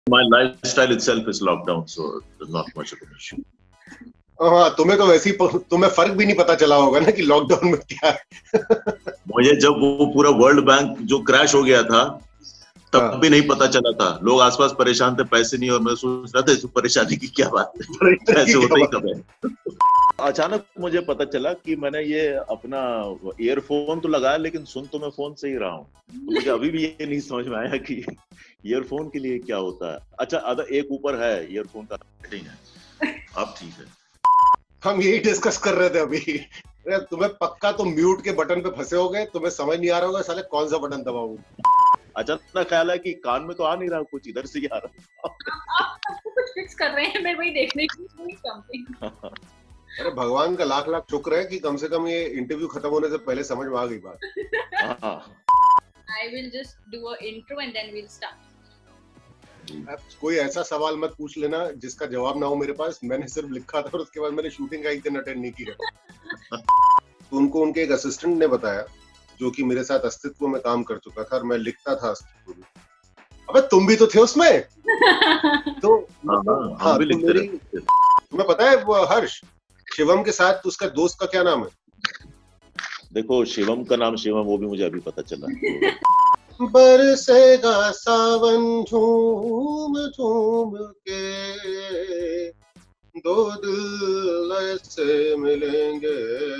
My lifestyle itself is locked down, so there's not much of an issue. हाँ, तुम्हें तो वैसे ही तुम्हें फर्क भी नहीं पता चला होगा ना कि लॉकडाउन में क्या है। मुझे जब वो पूरा वर्ल्ड बैंक जो क्रैश हो गया था तब भी नहीं पता चला था। लोग आसपास परेशान थे, पैसे नहीं, और मैं सोच रहा था इस परेशानी की क्या बात है, ऐसे होता ही कब है। अचानक मुझे पता चला कि मैंने ये अपना ईयरफोन तो लगाया, लेकिन सुन तो मैं फोन से ही रहा हूँ। तो मुझे अभी भी ये नहीं समझ में आया कि ईयरफोन के लिए क्या होता है। अच्छा, एक ऊपर है ईयरफोन का सेटिंग है, अब ठीक है। हम यही डिस्कस कर रहे थे अभी। तुम्हें पक्का तुम म्यूट के बटन पे फंसे हो गए, तुम्हें समझ नहीं आ रहा होगा साले कौन सा बटन दबाऊं। अचानक ख्याल है कि कान में तो आ नहीं रहा, कुछ इधर से ही आ रहा है। आप कुछ फिक्स कर रहे हैं, मैं वही देखने की समथिंग। अरे भगवान का लाख लाख शुक्र है कि कम से कम ये इंटरव्यू खत्म होने से पहले समझ में आ गई बात। I will just do a intro and then we'll start. कोई ऐसा सवाल मत पूछ लेना जिसका जवाब ना हो मेरे पास। मैंने सिर्फ लिखा था और उसके बाद मैंने शूटिंग का एक दिन अटेंड नहीं किया। तो उनको उनके एक असिस्टेंट ने बताया, जो कि मेरे साथ अस्तित्व में काम कर चुका था, और मैं लिखता था अस्तित्व में। अबे तुम भी तो थे उसमें। तो हाँ, तुम्हें पता है वो हर्ष, शिवम के साथ उसका दोस्त का क्या नाम है? देखो, शिवम का नाम शिवम, वो भी मुझे अभी पता चला। बरसेगा सावन झूम झूम के, दो दिल ऐसे मिलेंगे।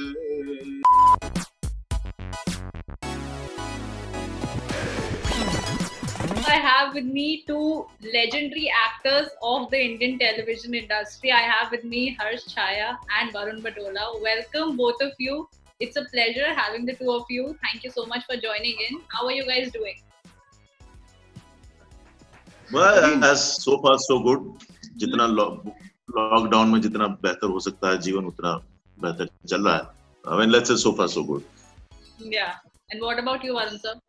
I have with me two legendary actors of the Indian television industry. I have with me Harsh Chaya and Varun Batola. Welcome both of you. It's a pleasure having the two of you. Thank you so much for joining in. How are you guys doing? Well, as so far so good. जितना lockdown में जितना बेहतर हो सकता है जीवन, उतना बेहतर चल रहा है. I mean, let's say so far so good. Yeah. And what about you, Varun sir?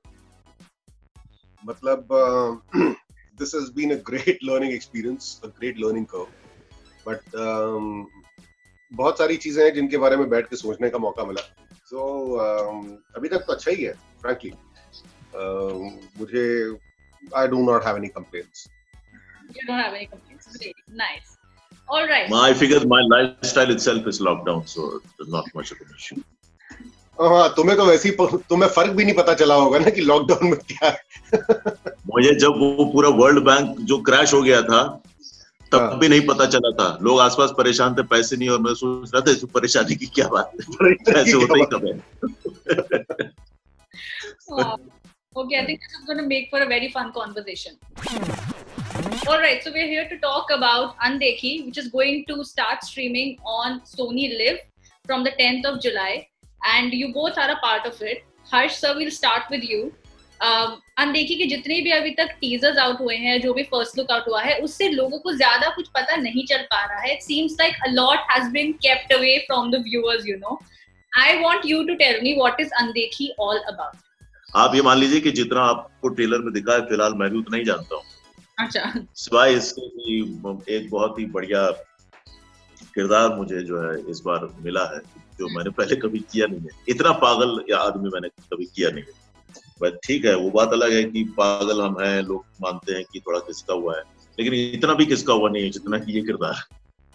मतलब this has been a great learning experience, a great learning curve. But बहुत सारी चीजें हैं जिनके बारे में बैठ के सोचने का मौका मिला। So अभी तक तो अच्छा ही है, frankly. मुझे I do not have any complaints. You don't have any complaints. Great. Nice. All right. I figured my lifestyle itself is locked down, so there's not much of an issue. हाँ, तुम्हें तो वैसे ही तुम्हें फर्क भी नहीं पता चला होगा ना कि लॉकडाउन में क्या है। मुझे जब वो पूरा वर्ल्ड बैंक जो क्रैश हो गया था तब भी नहीं पता चला था। लोग आसपास परेशान थे, पैसे नहीं, और मैं सोच रहा था इस परेशानी की क्या बात है, ऐसे होता ही कब है। Okay, I think this is going to make for a very fun conversation. All right, so we're here to talk about Andekhi, which is going to start streaming on Sony Live from the 10th of July, and you both are a part of it. Harsh sir, we'll start with you. अनदेखी के जितने भी अभी तक teasers out हुए हैं, जो भी फर्स्ट लुक आउट हुआ है, उससे लोगों को ज्यादा कुछ पता नहीं चल पा रहा है. It seems like a lot has been kept away from the viewers, you know. I want you to tell me what is Andekhi all about. आप ये मान लीजिए कि जितना आपको ट्रेलर में दिखा है, फिलहाल मैं भी उतना ही जानता हूँ। अच्छा। सिवाय इसके कि एक बहुत ही बढ़िया किरदार मुझे जो है इस बार मिला है, जो मैंने पहले कभी किया नहीं है। इतना पागल या आदमी मैंने कभी किया नहीं है। बट ठीक है, वो बात अलग है कि पागल हम हैं, लोग मानते हैं कि थोड़ा किसका हुआ है, लेकिन इतना भी किसका हुआ नहीं है जितना कि ये किरदार।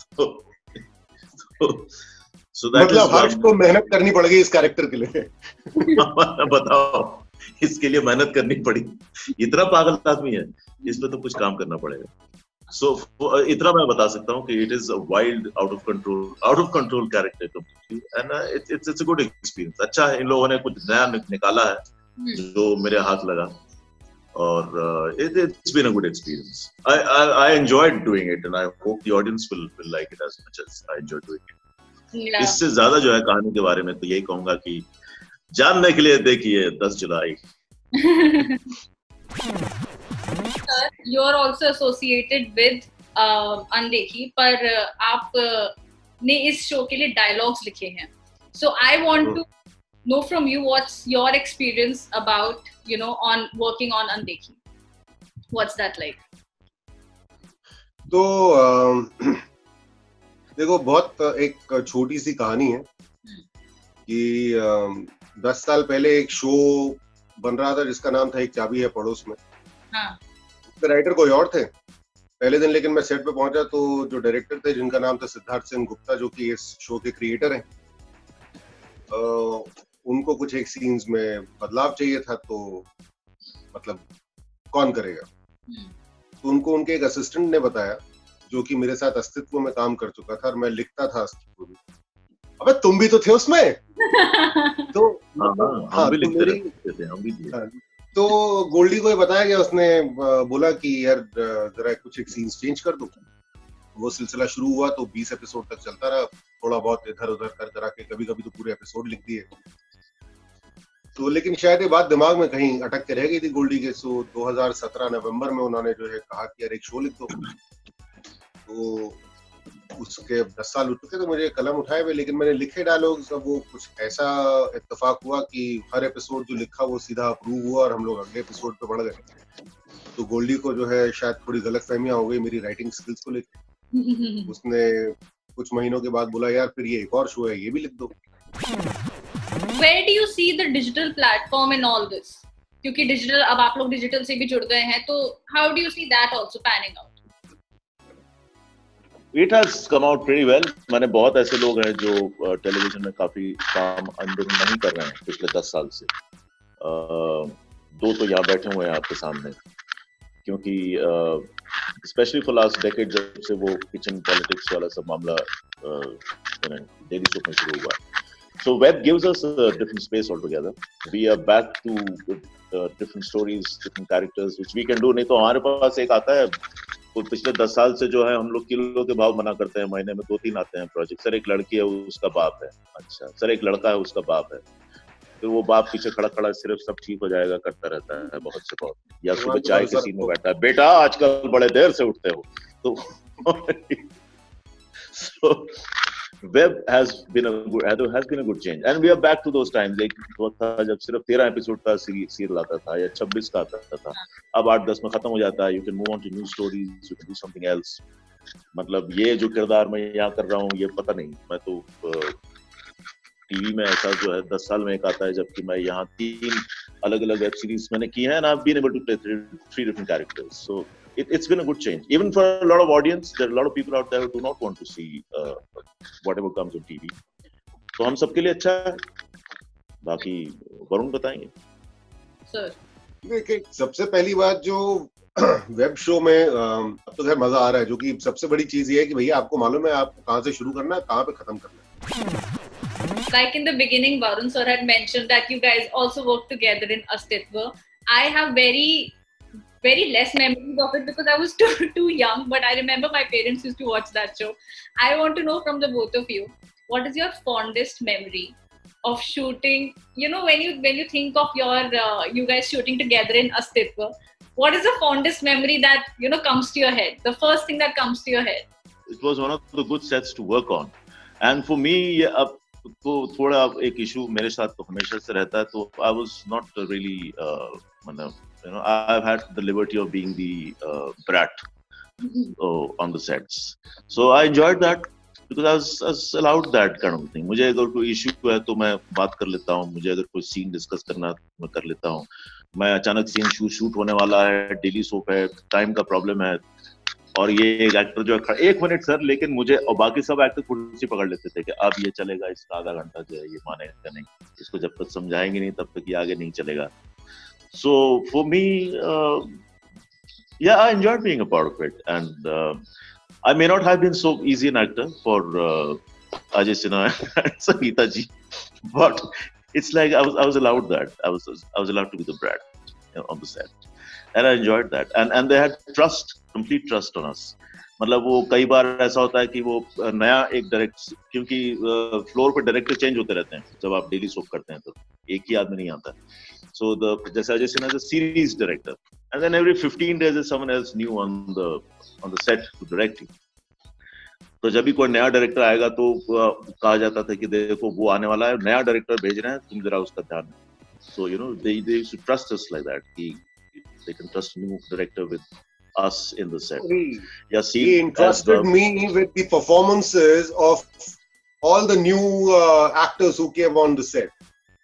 मतलब हर्ष को मेहनत करनी पड़ेगी इस कैरेक्टर के लिए। बताओ, इसके लिए मेहनत करनी पड़ी। इतना पागल आदमी है, इसमें तो कुछ काम करना पड़ेगा। सो इतना मैं बता सकता हूँ कि it is a wild, out of control character completely, and it's a good experience. अच्छा है, इन लोगों ने कुछ नया निकाला है जो मेरे हाथ लगा, और it's been a good experience. I enjoyed doing it, and I hope the audience will like it as much as I enjoyed doing it. Yeah. इससे ज्यादा जो है कहानी के बारे में तो यही कहूंगा कि जानने के लिए देखिए 10 जुलाई। Sir, you are also associated with Andekhi, पर आप ने इस शो के लिए डायलॉग्स लिखे हैं. So I want to know from you what's your experience about, you know, on working on Andekhi. What's that like? तो देखो, बहुत एक छोटी सी कहानी है कि 10 साल पहले एक शो बन रहा था जिसका नाम था एक चाबी है पड़ोस में। हाँ. राइटर कोई और थे, पहले दिन लेकिन मैं सेट पे पहुंचा तो जो डायरेक्टर थे जिनका नाम था सिद्धार्थ सिंह गुप्ता, जो कि इस शो के क्रिएटर हैं, उनको कुछ एक सीन्स में बदलाव चाहिए था, तो मतलब कौन करेगा। तो उनको उनके एक असिस्टेंट ने बताया जो कि मेरे साथ अस्तित्व में काम कर चुका था और मैं लिखता था अस्तित्व में। अबे तुम भी तो थे उसमें। तो हम भी लिखते रहते थे, हम भी थे। तो गोल्डी को ये बताया गया, उसने बोला कि यार जरा कुछ एक सीन्स चेंज कर दो। वो सिलसिला शुरू हुआ तो 20 एपिसोड तक चलता रहा, थोड़ा बहुत इधर उधर कर करा के कभी कभी तो पूरे एपिसोड लिख दिए। तो लेकिन शायद ये बात दिमाग में कहीं अटक के रह गई थी गोल्डी के। सो 2017 नवंबर में उन्होंने जो है कहा कि यार एक शो लिख दो। तो उसके 10 साल हो चुके तो मुझे कलम उठाए हुए, लेकिन मैंने लिखे डायलॉग्स। अब वो कुछ ऐसा इत्तेफाक हुआ कि हर एपिसोड जो लिखा वो सीधा अप्रूव हुआ और हम लोग अगले एपिसोड पे बढ़ गए। तो गोल्डी को जो है शायद थोड़ी गलतफहमियां हो गई मेरी राइटिंग स्किल्स को लेकर। उसने कुछ महीनों के बाद बोला यार फिर ये एक और शो है, ये भी लिख दो। Where do you see the digital platform in all this? क्योंकि डिजिटल, अब आप लोग डिजिटल से भी जुड़ गए हैं, तो how do you see that also panning out? It has come out pretty well. मैंने बहुत ऐसे लोग हैं जो टेलीविजन में काफी काम अंदर नहीं कर रहे हैं पिछले 10 साल से। 2 तो यहाँ बैठे हुए हैं आपके सामने, क्योंकि स्पेशली फॉर लास्ट डेकेड जब से वो किचन पॉलिटिक्स वाला सब मामला डेली सोप में शुरू हुआ। So web gives us a different space altogether. We are back to different stories, different characters, which we can do. नहीं तो हमारे पास एक आता है, तो पिछले 10 साल से जो है हम लोग किलो के भाव मना करते हैं, महीने में 2-3 आते हैं प्रोजेक्ट। सर एक लड़की है उसका बाप है, अच्छा सर एक लड़का है उसका बाप है, फिर वो बाप पीछे खड़ा खड़ा सिर्फ सब ठीक हो जाएगा करता रहता है बहुत से बहुत। या सुबह चाय के सीन में बैठा है, बेटा आजकल बड़े देर से उठते हो। तो so, web has been a good change and we are back to those times। एक वक्त था जब सिर्फ 13 एपिसोड का सीरियल आता था या 26 का आता था, अब 8-10 में खत्म हो जाता है। You can move on to new stories, you can do something else। मतलब ये जो किरदार मैं यहाँ कर रहा हूँ ये पता नहीं, मैं तो टीवी में ऐसा जो है 10 साल में एक आता है, जबकि मैं यहाँ 3 अलग अलग वेब सीरीज मैंने की है and I've been able to play 3 different characters। So it's been a good change even for a lot of audience। There are a lot of people out there who do not want to see whatever comes on TV। तो हम सबके लिए अच्छा है, बाकी वरुण बताएंगे। Sir देखिए, सबसे पहली बात जो वेब शो में अब तो खैर मजा आ रहा है, जो कि सबसे बड़ी चीज ये है कि भैया आपको मालूम है आपको कहाँ से शुरू करना है, कहाँ पे खत्म करना है। Like in the beginning, Varun sir had mentioned that you guys also work together in Astitva. I have very less memories of it because I was too young, but I remember my parents used to watch that show. I want to know from the both of you, what is your fondest memory of shooting? You know, when you think of your you guys shooting together in Astitva, what is the fondest memory that comes to your head? The first thing that comes to your head. It was one of the good sets to work on, and for me, अब तो थोड़ा एक issue मेरे साथ तो हमेशा से रहता है, तो I was not really I've had the liberty of being the brat on the sets, so I enjoyed that because I was allowed that kind of thing। मुझे अगर कोई इशू है तो मैं बात कर लेता हूँ, मुझे अगर कोई सीन डिस्कस करना तो मैं कर लेता हूँ। मैं अचानक सीन शूट होने वाला है, डेली सोप है, टाइम का प्रॉब्लम है, और ये एक एक्टर जो है 1 मिनट सर, लेकिन मुझे और बाकी सब एक्टर कुर्सी पकड़ लेते थे कि अब ये चलेगा, इसका आधा घंटा जो है ये मानेगा नहीं, इसको जब तक समझाएंगे नहीं तब तक ये आगे नहीं चलेगा। So for me, yeah, I enjoyed being a part of it, and I may not have been so easy an actor for Ajay Sinha and Sangeeta ji, but it's like I was allowed that. I was allowed to be the brat on the set, and I enjoyed that. And they had complete trust on us। मतलब वो कई बार ऐसा होता है कि वो नया एक डायरेक्टर, क्योंकि फ्लोर पे डायरेक्टर चेंज होते रहते हैं जब आप डेली सोप करते हैं, तो एक ही आदमी नहीं आता। So जैसे Ajay Sinha is a series director, and then every 15 days is someone else new on the set to direct you। तो जब भी कोई नया डायरेक्टर आएगा तो कहा जाता था कि देखो वो आने वाला है, नया डायरेक्टर भेज रहे हैं, तुम जरा उसका ध्यान। So they used to trust us like that। They can trust a new director with us in the set। He entrusted me with the performances of all the new actors who came on the set।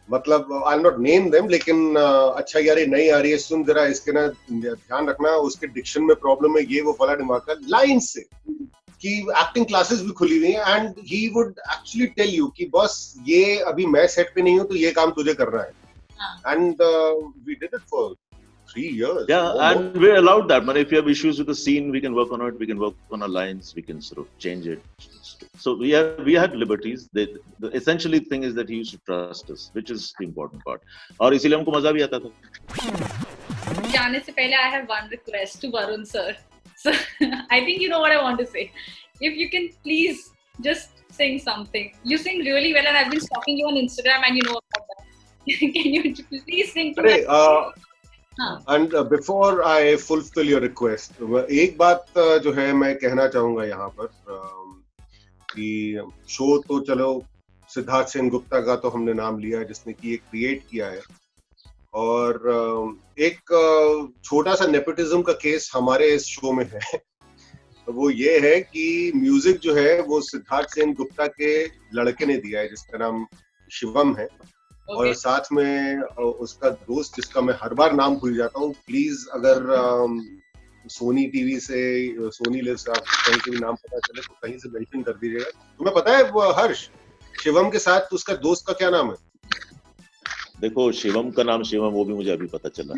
मतलब आई not name them, लेकिन अच्छा यार ये नई आ रही है, सुन जरा इसके ना ध्यान रखना, उसके डिक्शन में प्रॉब्लम है, ये वो फला दिमाग का लाइन से कि एक्टिंग क्लासेस भी खुली हुई हैं, and he would actually tell you कि बॉस ये अभी मैं सेट पे नहीं हूँ तो ये काम तुझे करना है. And we did it for 3 years. Yeah, and we're allowed that. But if you have issues with the scene, we can work on it. We can work on our lines. We can sort of change it. So we had liberties. The essentially thing is that he used to trust us, which is the important part. और इसीलिए हमको मजा भी आता था. जाने से पहले I have one request to Varun sir. So I think you know what I want to say. If you can please just sing something. You sing really well, and I've been stalking you on Instagram, and you know about that. Can you please sing to me? And before I fulfill your request, एक बात जो है मैं कहना चाहूंगा यहाँ पर कि शो तो चलो सिद्धार्थ सेन गुप्ता का तो हमने नाम लिया है, जिसने कि ये क्रिएट किया है, और एक छोटा सा नेपोटिज्म का केस हमारे इस शो में है. वो ये है कि म्यूजिक जो है वो सिद्धार्थ सेन गुप्ता के लड़के ने दिया है, जिसका नाम शिवम है. और साथ में उसका दोस्त जिसका मैं हर बार नाम भूल जाता हूँ. प्लीज अगर सोनी टीवी से, सोनी लिव से आप कहीं से भी नाम पता चले तो कहीं से मेंशन कर दीजिएगा. तुम्हें पता है वो हर्ष, शिवम के साथ उसका दोस्त का क्या नाम है? देखो शिवम का नाम शिवम, वो भी मुझे अभी पता चला.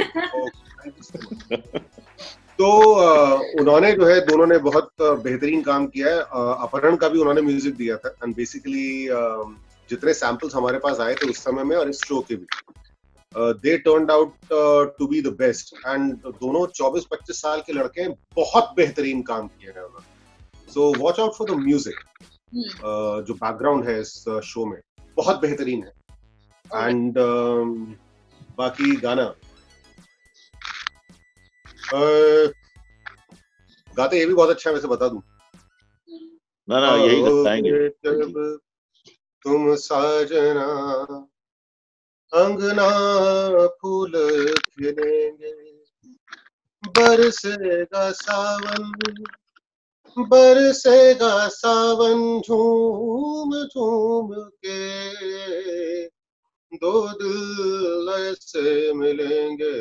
तो उन्होंने जो है, दोनों ने बहुत बेहतरीन काम किया है. अपहरण का भी उन्होंने म्यूजिक दिया था, एंड बेसिकली जितने सैंपल्स हमारे पास आए थे उस समय में और इस शो के भी, they turned out to be the best. And दोनों 24-25 साल के लड़के बहुत बेहतरीन काम किए हैं उन्होंने. So watch out for the music. जो बैकग्राउंड है इस शो में बहुत बेहतरीन है. एंड बाकी गाना गाते ये भी बहुत अच्छा है, वैसे बता दूं. ना यही गाएंगे. तुम साजना अंगना फूल खिलेंगे, बरसेगा सावन झूम झूम के, दो दिल ऐसे मिलेंगे,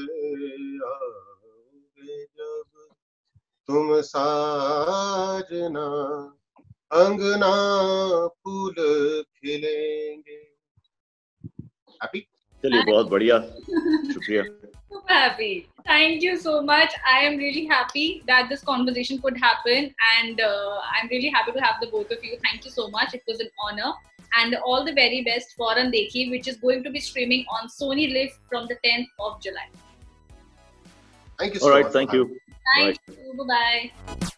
आओगे जब तुम साजना अंगना फूल खिलेंगे. हैप्पी? चलिए बहुत बढ़िया, शुक्रिया. Super happy. Thank you so much. I am really happy that this conversation could happen, and I'm really happy to have the both of you. Thank you so much. It was an honor, and all the very best for Andekhi, which is going to be streaming on Sony Live from the 10th of July. Thank you so much. All right, thank you. Thank you. Bye bye.